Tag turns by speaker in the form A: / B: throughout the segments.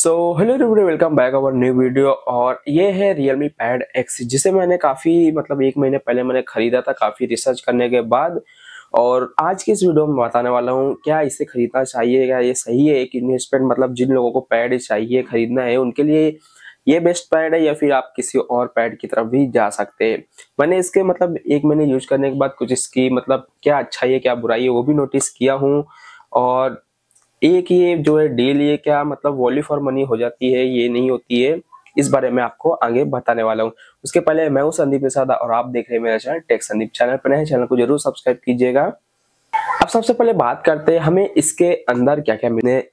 A: So hello everybody, welcome back our new video. और ये है Realme Pad X, जिसे मैंने काफ़ी मतलब 1 महीने पहले मैंने खरीदा था काफ़ी रिसर्च करने के बाद। और आज की इस वीडियो में बताने वाला हूँ क्या इसे खरीदना चाहिए, क्या ये सही है एक इन्वेस्टमेंट, मतलब जिन लोगों को पैड चाहिए खरीदना है उनके लिए ये बेस्ट पैड है या फिर आप किसी और पैड की तरफ भी जा सकते हैं। मैंने इसके मतलब 1 महीने यूज करने के बाद कुछ इसकी मतलब क्या अच्छाई है क्या बुराई है वो भी नोटिस किया हूँ। और एक ये जो है डील, ये क्या मतलब वैल्यू फॉर मनी हो जाती है, ये नहीं होती है। इस बारे में आपको आगे बताने वाला हूँ। उसके पहले मैं हूँ संदीप निषाद और आप देख रहे हैं मेरा चैनल टेक संदीप। चैनल पर नए हैं, चैनल को जरूर सब्सक्राइब कीजिएगा। अब सबसे पहले बात करते हैं हमें इसके अंदर क्या क्या मिले।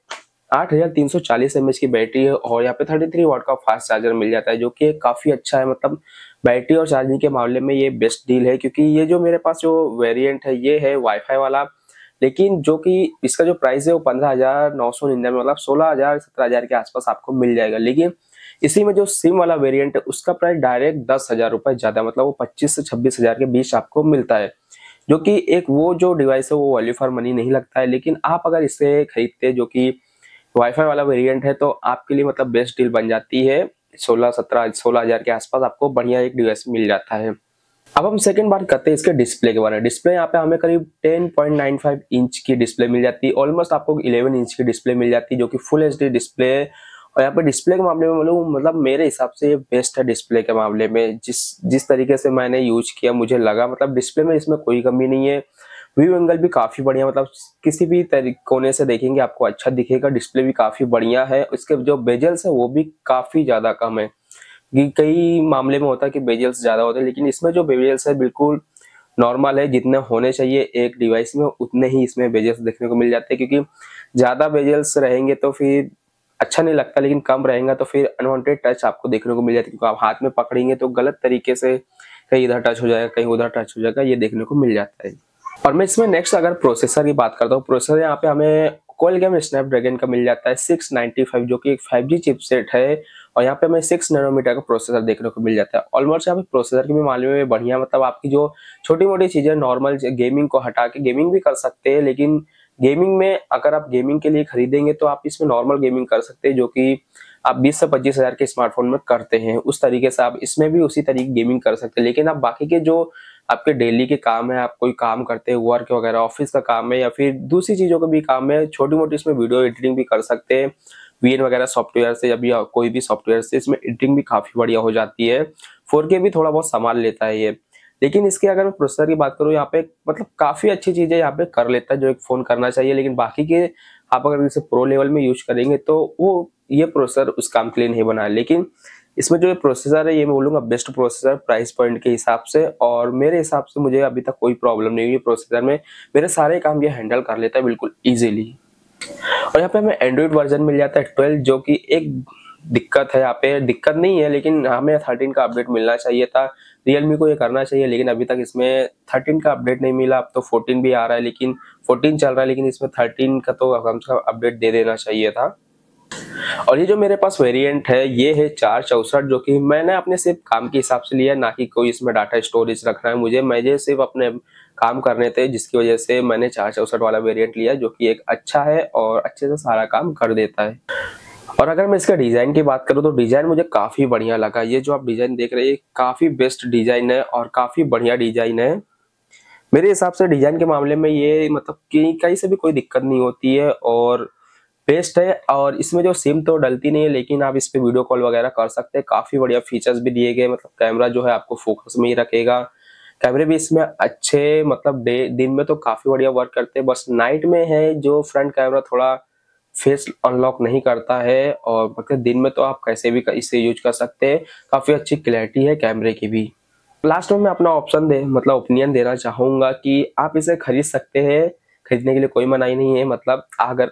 A: 8340 mAh की बैटरी है और यहाँ पे 33 वाट का फास्ट चार्जर मिल जाता है, जो कि काफी अच्छा है। मतलब बैटरी और चार्जिंग के मामले में ये बेस्ट डील है, क्योंकि ये जो मेरे पास जो वेरिएंट है ये है वाईफाई वाला। लेकिन जो कि इसका जो प्राइस है वो 15,999, मतलब 16,000 17,000 के आसपास आपको मिल जाएगा। लेकिन इसी में जो सिम वाला वेरिएंट है उसका प्राइस डायरेक्ट 10,000 रुपए ज्यादा, मतलब वो 25 से 26,000 के बीच आपको मिलता है। जो कि एक वो जो डिवाइस है वो वैल्यू फॉर मनी नहीं लगता है। लेकिन आप अगर इसे खरीदते जो कि वाईफाई वाला वेरिएंट है तो आपके लिए मतलब बेस्ट डील बन जाती है। 16 17 16,000 के आसपास आपको बढ़िया एक डिवाइस मिल जाता है। अब हम सेकंड बात करते हैं इसके डिस्प्ले के बारे में। डिस्प्ले यहाँ पे हमें करीब 10.95 इंच की डिस्प्ले मिल जाती है। ऑलमोस्ट आपको 11 इंच की डिस्प्ले मिल जाती है, जो कि फुल एचडी डिस्प्ले है। और यहाँ पे डिस्प्ले के मामले में बोलूँ मतलब मेरे हिसाब से ये बेस्ट है डिस्प्ले के मामले में। जिस तरीके से मैंने यूज किया मुझे लगा मतलब डिस्प्ले में इसमें कोई कमी नहीं है। व्यू एंगल भी काफी बढ़िया, मतलब किसी भी कोने से देखेंगे आपको अच्छा दिखेगा। डिस्प्ले भी काफी बढ़िया है। इसके जो बेजल्स है वो भी काफी ज्यादा कम है। कई मामले में होता है कि बेजल्स ज्यादा होते हैं, लेकिन इसमें जो बेजल्स है बिल्कुल नॉर्मल है। जितने होने चाहिए एक डिवाइस में उतने ही इसमें बेजल्स देखने को मिल जाते हैं। क्योंकि ज्यादा बेजल्स रहेंगे तो फिर अच्छा नहीं लगता, लेकिन कम रहेगा तो फिर अनवांटेड टच आपको देखने को मिल जाती है। क्योंकि आप हाथ में पकड़ेंगे तो गलत तरीके से कहीं इधर टच हो जाएगा कहीं उधर टच हो जाएगा, ये देखने को मिल जाता है। और मैं इसमें नेक्स्ट अगर प्रोसेसर की बात करता हूँ, प्रोसेसर यहाँ पे हमें क्वालकॉम स्नैपड्रैगन का मिल जाता है 695, जो कि एक 5G चिपसेट है। और यहाँ पे हमें 6 नैनोमीटर का प्रोसेसर देखने को मिल जाता है। ऑलमोस्ट यहाँ पे प्रोसेसर के भी मामले में बढ़िया, मतलब आपकी जो छोटी मोटी चीजें नॉर्मल गेमिंग को हटा के गेमिंग भी कर सकते हैं। लेकिन गेमिंग में अगर आप गेमिंग के लिए खरीदेंगे तो आप इसमें नॉर्मल गेमिंग कर सकते हैं, जो कि आप 20 से 25,000 के स्मार्टफोन में करते हैं। उस तरीके से आप इसमें भी उसी तरीके गेमिंग कर सकते हैं। लेकिन आप बाकी के जो आपके डेली के काम है, आप कोई काम करते हैं वर्क वगैरह ऑफिस का काम है या फिर दूसरी चीजों का भी काम है, छोटी मोटी इसमें वीडियो एडिटिंग भी कर सकते हैं। वीएन वगैरह सॉफ्टवेयर से या भी कोई भी सॉफ्टवेयर से इसमें एडिटिंग भी काफी बढ़िया हो जाती है। 4K भी थोड़ा बहुत संभाल लेता है ये। लेकिन इसके अगर मैं प्रोसेसर की बात करूँ यहाँ पे मतलब काफी अच्छी चीजें यहाँ पे कर लेता है जो एक फोन करना चाहिए। लेकिन बाकी के आप अगर इसे प्रो लेवल में यूज करेंगे तो वो ये प्रोसेसर उस काम के लिए नहीं बना है। लेकिन इसमें जो ये प्रोसेसर है ये मैं बोलूंगा बेस्ट प्रोसेसर प्राइस पॉइंट के हिसाब से। और मेरे हिसाब से मुझे अभी तक कोई प्रॉब्लम नहीं हुई प्रोसेसर में। मेरे सारे काम ये हैंडल कर लेता है बिल्कुल इजीली। और यहाँ पे हमें एंड्रॉइड वर्जन मिल जाता है 12, जो कि एक दिक्कत है। यहाँ पे दिक्कत नहीं है, लेकिन हमें 13 का अपडेट मिलना चाहिए था। रियलमी को ये करना चाहिए, लेकिन अभी तक इसमें 13 का अपडेट नहीं मिला। अब तो 14 भी आ रहा है, लेकिन 14 चल रहा है, लेकिन इसमें 13 का तो कम से कम अपडेट दे देना चाहिए था। और ये जो मेरे पास वेरिएंट है ये है 464, जो कि मैंने अपने सिर्फ काम के हिसाब से लिया, ना कि कोई इसमें डाटा स्टोरेज रखना है मुझे सिर्फ अपने काम करने थे, जिसकी वजह से मैंने 464 वाला वेरिएंट लिया, जो कि एक अच्छा है और अच्छे से सारा काम कर देता है। और अगर मैं इसका डिजाइन की बात करूं तो डिजाइन मुझे काफी बढ़िया लगा। ये जो आप डिजाइन देख रहे हैं काफी बेस्ट डिजाइन है और काफी बढ़िया डिजाइन है। मेरे हिसाब से डिजाइन के मामले में ये मतलब कहीं से भी कोई दिक्कत नहीं होती है और बेस्ट है। और इसमें जो सिम तो डलती नहीं है, लेकिन आप इस पे वीडियो कॉल वगैरह कर सकते हैं। काफी बढ़िया फीचर्स भी दिए गए, मतलब कैमरा जो है आपको फोकस में ही रखेगा। कैमरे भी इसमें अच्छे, मतलब दिन में तो काफी बढ़िया वर्क करते हैं। बस नाइट में है जो फ्रंट कैमरा थोड़ा फेस अनलॉक नहीं करता है। और मतलब दिन में तो आप कैसे भी इसे यूज कर सकते हैं। काफी अच्छी क्लैरिटी है कैमरे की भी। लास्ट में मैं अपना ऑप्शन मतलब ओपिनियन देना चाहूंगा कि आप इसे खरीद सकते हैं। खरीदने के लिए कोई मनाही नहीं है। मतलब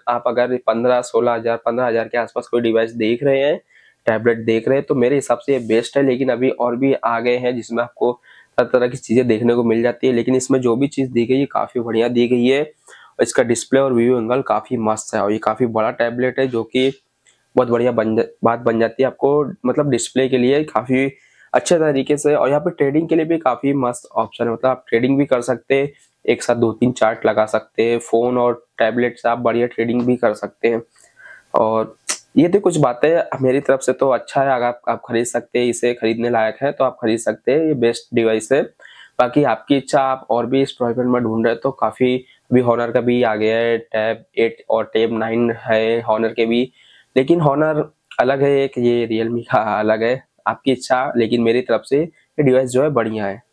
A: अगर 15-16 हजार 15,000 के आसपास कोई डिवाइस देख रहे हैं, टैबलेट देख रहे हैं, तो मेरे हिसाब से ये बेस्ट है। लेकिन अभी और भी आ गए हैं जिसमें आपको तरह तरह की चीजें देखने को मिल जाती है। लेकिन इसमें जो भी चीज दी गई है काफी बढ़िया दी गई है। और इसका डिस्प्ले और व्यू एंगल काफी मस्त है। और ये काफी बड़ा टैबलेट है, जो कि बहुत बढ़िया बात बन जाती है आपको, मतलब डिस्प्ले के लिए काफी अच्छे तरीके से। और यहाँ पे ट्रेडिंग के लिए भी काफी मस्त ऑप्शन है, मतलब आप ट्रेडिंग भी कर सकते हैं। एक साथ 2-3 चार्ट लगा सकते हैं। फोन और टैबलेट से आप बढ़िया ट्रेडिंग भी कर सकते हैं। और ये थी कुछ बातें मेरी तरफ से। तो अच्छा है, अगर आप खरीद सकते हैं, इसे खरीदने लायक है तो आप खरीद सकते हैं, ये बेस्ट डिवाइस है। बाकी आपकी इच्छा, आप और भी इस प्राइवेट में ढूंढ रहे हैं तो काफ़ी, अभी हॉनर का भी आ गया है, टैब 8 और टैब 9 है हॉनर के भी, लेकिन हॉनर अलग है एक, ये रियलमी का अलग है। आपकी इच्छा, लेकिन मेरी तरफ से ये डिवाइस जो है बढ़िया है।